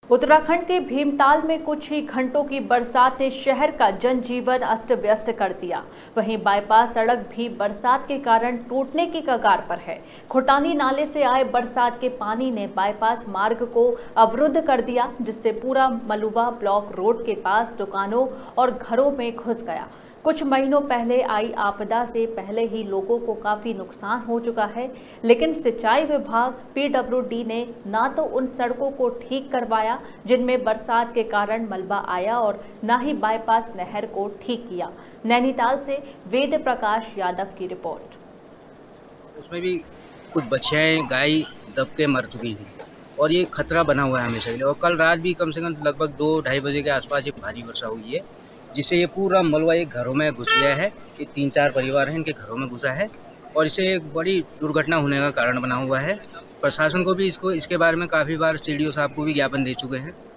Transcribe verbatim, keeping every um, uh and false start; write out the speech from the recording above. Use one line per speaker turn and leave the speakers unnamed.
उत्तराखंड के भीमताल में कुछ ही घंटों की बरसात ने शहर का जनजीवन अस्त व्यस्त कर दिया। वहीं बाईपास सड़क भी बरसात के कारण टूटने की कगार पर है। खुटानी नाले से आए बरसात के पानी ने बाईपास मार्ग को अवरुद्ध कर दिया, जिससे पूरा मलुवा ब्लॉक रोड के पास दुकानों और घरों में घुस गया। कुछ महीनों पहले आई आपदा से पहले ही लोगों को काफी नुकसान हो चुका है, लेकिन सिंचाई विभाग पीडब्ल्यूडी ने ना तो उन सड़कों को ठीक करवाया जिनमें बरसात के कारण मलबा आया और ना ही बाईपास नहर को ठीक किया। नैनीताल से वेद प्रकाश यादव की रिपोर्ट।
उसमें भी कुछ बछियाएं गाय दब के मर चुकी थी और ये खतरा बना हुआ है हमेशा के लिए। और कल रात भी कम से कम लगभग दो ढाई बजे के आसपास ये भारी वर्षा हुई है, जिससे ये पूरा मलबा एक घरों में घुस गया है। ये तीन चार परिवार हैं, इनके घरों में घुसा है और इसे एक बड़ी दुर्घटना होने का कारण बना हुआ है। प्रशासन को भी इसको इसके बारे में काफ़ी बार सीडीओ साहब को भी ज्ञापन दे चुके हैं।